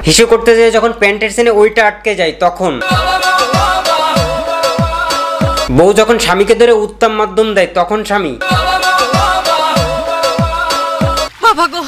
হিসু করতে যেয়ে যখন প্যান্টের সেনে ওইটা আটকে যায় তখন, বউ যখন স্বামীকে ধরে উত্তম মাধ্যম দেয় তখন স্বামী, বাবা গো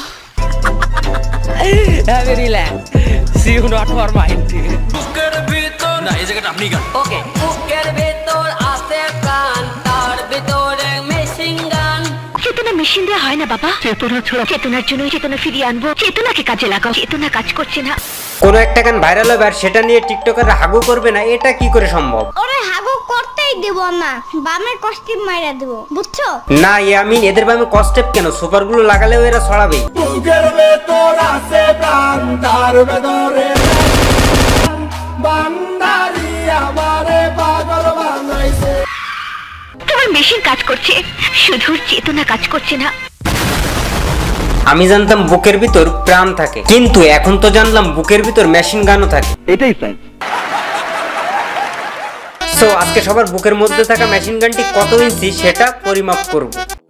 relax see you not for mind বুকের ভিতর না এই জায়গাটা আপনি গান ওকে বুকের ভিতর আছে প্রাণ তার ভিতরে মেশিন গান চেতনা মেশিন দিয়ে হয় না বাবা চেতনা ছড়া চেতনার জন্য চেতনা ফিরিয়ে আনবো চেতনাকে কাজে লাগাও চেতনা কাজ করছে না কোনো একটা গান ভাইরাল হবে আর সেটা নিয়ে টিকটকাররা হাগু করবে না, এটা কি করে সম্ভব? ওরে হাগু করতেই দেব না, বামে কস্টিপ মাইরা দেব, বুঝছো? না ইয়ামিন, এদের বামে কস্টেপ কেন, সুপারগুলো লাগালেও এরা ছড়াবেই। বুকের ভেতর আছে প্রাণ তার ভেতরে বান্দারি আমারে পাগল বানাইছে। তোমার মেশিন কাজ করছে, শুধু চেতনা কাজ করছে না। আমি জানতাম বুকের ভিতর প্রাণ থাকে, কিন্তু এখন তো জানলাম বুকের ভিতর মেশিন গানও থাকে। এটাই সাইন্স। সো আজকে সবার বুকের মধ্যে থাকা মেশিন গানটি কত ইঞ্চি সেটা পরিমাপ করব।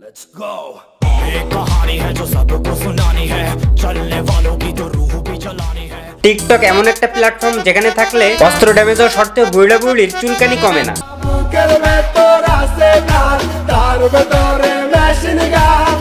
টিকটক এমন একটা প্ল্যাটফর্ম যেখানে থাকলে অস্ত্র ড্যামেজ হওয়া সত্ত্বেও বুড়া বুড়ির চুলকানি কমে না। বুকের ভেতর আছে প্রাণ তার ভেতরে মেশিন গান।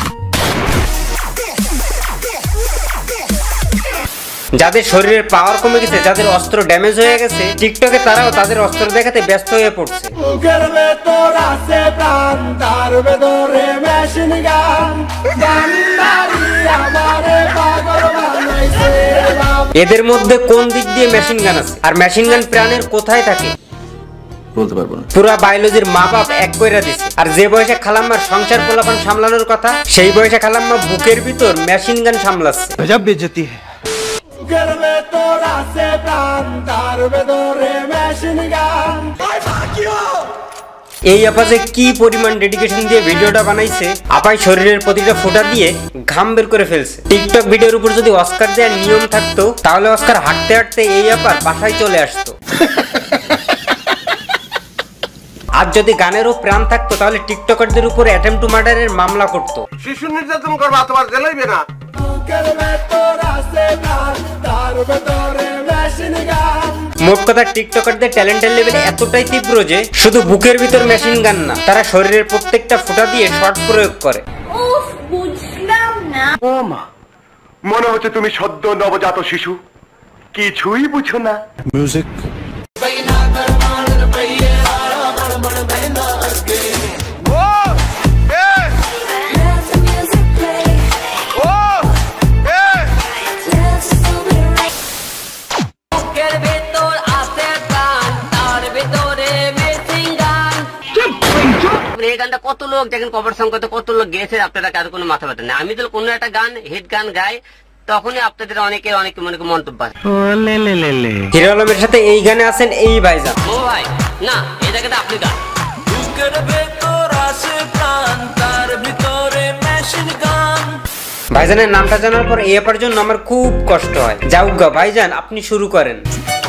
যাদের শরীরের পাওয়ার কমে গেছে, যাদের অস্ত্র ড্যামেজ হয়ে গেছে, টিকটকে তারাও তাদের অস্ত্র দেখাতে ব্যস্ত হয়ে পড়ছে। বুকের ভেতর আছে প্রাণ তার ভেতরে মেশিন গান বান্দারি আমারে পাগল বানাইছে। এদের মধ্যে কোন দিক দিয়ে মেশিন গান আছে আর মেশিন গান প্রাণের কোথায় থাকে বলতে পারবো না। পুরা বায়োলজির মা বাপ এক কইরা দিছে। আর যে বয়সে খালাম্মার সংসার পোলাপান সামলানোর কথা, সেই বয়সে খালাম্মা বুকের ভিতর মেশিন গান সামলাচ্ছে। গজব বেইজ্জতি है। বুকের ভেতর আছে প্রাণ তার ভেতরে মেশিন গান। এই আপা যে কি পরিমাণ ডেডিকেশন দিয়ে ভিডিওটা বানাইছে, আপাই শরীরের প্রতিটা ফোঁটা দিয়ে ঘাম বের করে ফেলছে। টিকটক ভিডিওর উপর যদি অস্কার দেওয়ার নিয়ম থাকতো তাহলে অস্কার হাঁটতে হাঁটতে এই আপার বাসায় চলে আসতো। আর যদি গানেরও প্রাণ থাকতো তাহলে টিকটকারদের উপর অ্যাটেম্পট টু মার্ডারের মামলা করতো। শিশু নির্যাতন করবা তোমার জেলাইবে না। মোট কথা টিকটকারদের ট্যালেন্টের লেভেল এতটাই তীব্র যে শুধু বুকের ভিতর মেশিন গান না, তারা শরীরের প্রত্যেকটা ফোঁটা দিয়ে শর্ট প্রয়োগ করে। বুঝলাম না। ও মা, মনে হচ্ছে তুমি সদ্য নবজাত শিশু, কিছুই বুঝো না। মিউজিক এই গানটা কত লোক দেখেন কভার সং করতে কত লোক গেছে, আপনারা কারো কোনো মাথা ব্যথা নেই। আমি তো কোনো একটা গান হিট গান গাই তখনই আপনাদের অনেকে মনে মন্তব্য আছে। হিরো আলমের সাথে এই গানে আছেন এই ভাইজান। ও ভাই না, এই জায়গাটা আপনি গান। বুকের ভেতর আছে প্রাণ তার ভিতরে মেশিন গান। ভাইজানের নামটা জানার পর এই আপার জন্য আমার খুব কষ্ট হয়। যাউগা ভাইজান, আপনি শুরু করেন।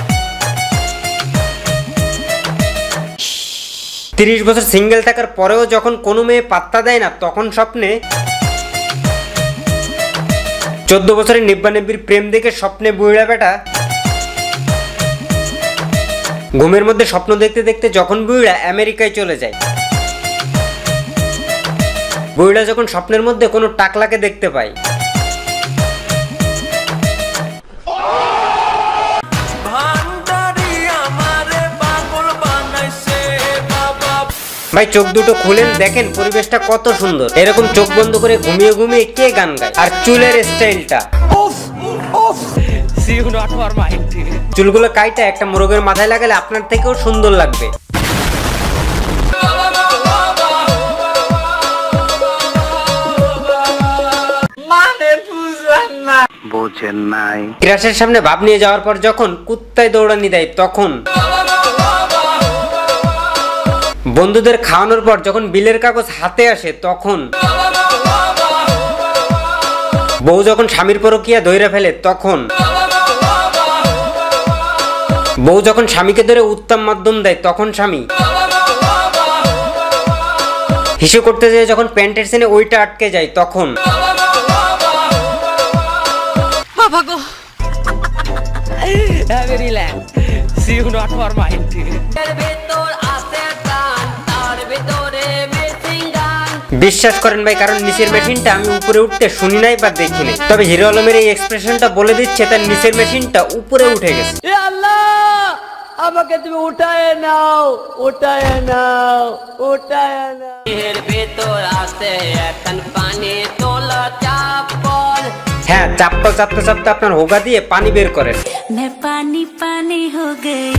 30 বছর সিঙ্গেল থাকার পরেও যখন কোনো মেয়ে পাত্তা দেয় না, তখন স্বপ্নে 14 বছরের নিব্বানিব্বির প্রেম দেখে স্বপ্নে বুড়া বেটা ঘুমের মধ্যে স্বপ্ন দেখতে দেখতে যখন বুড়া আমেরিকায় চলে যায়, বুড়া যখন স্বপ্নের মধ্যে কোনো টাকলাকে দেখতে পায়, ভাই চোখ দুটো খুলেন, দেখেন পরিবেশটা কত সুন্দর। এরকম চোখ বন্ধ করে ঘুমিয়ে ঘুমিয়ে কে গান গায়? আর চুলের স্টাইলটা, চুলগুলো কাইটা একটা মোরগের মাথায় লাগালে আপনার থেকেও সুন্দর লাগবে। বোঝেন নাই। ক্রাশের সামনে ভাব নিয়ে যাওয়ার পর যখন কুত্তায় দৌড়ানি দেয়, তখন বন্ধুদের খাওয়ানোর পর যখন বিলের কাগজ হাতে আসে, তখন বউ যখন স্বামীর পরকীয়া ধইরা ফেলে, তখন বউ যখন স্বামীকে ধরে উত্তম মাধ্যম দেয়, তখন স্বামী হিসু করতে যেয়ে যখন প্যান্টের সেনে ওইটা আটকে যায়, তখন বাবা গো Have a relax. See you not for mind. এর ভেতর আছে প্রাণ, তার ভেতরে মেশিন গান। বিশ্বাস করেন ভাই, কারণ নিচের মেশিনটা আমি উপরে উঠতে শুনি নাই বা দেখি নাই, তবে হিরো আলমের এই এক্সপ্রেশনটা বলে দিচ্ছে তার নিচের মেশিনটা উপরে উঠে গেছে। এ আল্লাহ, আমাকে তুমি উঠায় নাও, উঠায় নাও, উঠায় নাও। এর ভেতর আছে এখন পানি তোলা চাপল। হ্যাঁ, চাপ্পল চাপতে চাপতে আপনার হোগা দিয়ে পানি বের করেন। मैं पानी पानी हो गई,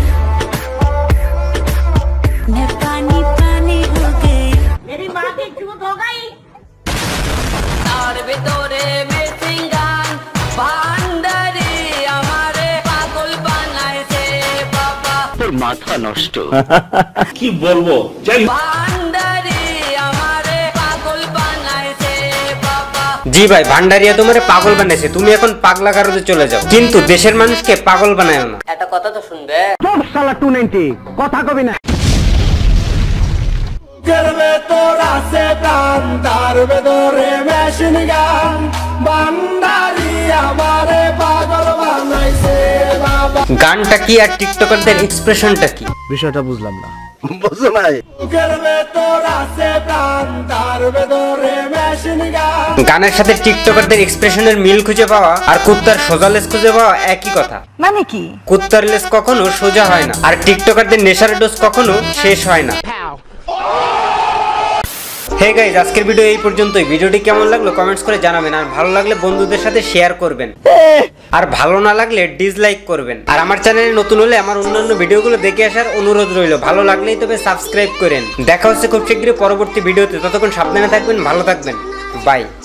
मैं पानी पानी हो गई, मेरी माँ की चूत हो गई। তার ভেতরে মেশিন গান, ভান্ডারি আমারে পাগল বানাইছে বাবা। তোর মাথা নষ্ট। কি বলবো, যাই ভান্ডারি আমারে পাগল বানাইছে বাবা। জি ভাই, ভান্ডারিয়া তোমার পাগল বানাইছে, তুমি এখন পাগলা গারদে চলে যাও, কিন্তু দেশের মানুষকে পাগল বানায় না। একটা কথা তো শুনবে। শালা 290 কথা কবি না। বুকের ভেতর আছে প্রাণ, তার ভেতরে মেশিন গান, ভান্ডারি আমারে পাগল বানাইছে বাবা। গানটা কি আর টিকটকারদের এক্সপ্রেশনটা কি? বিষয়টা বুঝলাম না। বুঝো নাই? বুকের ভেতর আছে প্রাণ, তার ভেতরে মেশিন গান। গানের সাথে টিকটকারদের এক্সপ্রেশনের মিল খুঁজে পাওয়া আর কুত্তার সোজা লেস খুঁজে পাওয়া একই কথা। মানে কি? কুত্তার লেস কখনো সোজা হয় না, আর টিকটকারদের নেশার ডোজ কখনো শেষ হয় না। হে গাইজ, আজকের ভিডিও এই পর্যন্তই। ভিডিওটি কেমন লাগলো কমেন্টস করে জানাবেন, আর ভালো লাগলে বন্ধুদের সাথে শেয়ার করবেন, আর ভালো না লাগলে ডিসলাইক করবেন। আর আমার চ্যানেলে নতুন হলে আমার অন্যান্য ভিডিওগুলো দেখে আসার অনুরোধ রইল। ভালো লাগলেই তবে সাবস্ক্রাইব করেন। দেখা হচ্ছে খুব শীঘ্রই পরবর্তী ভিডিওতে। ততক্ষণ সাবধানে থাকবেন, ভালো থাকবেন, বাই।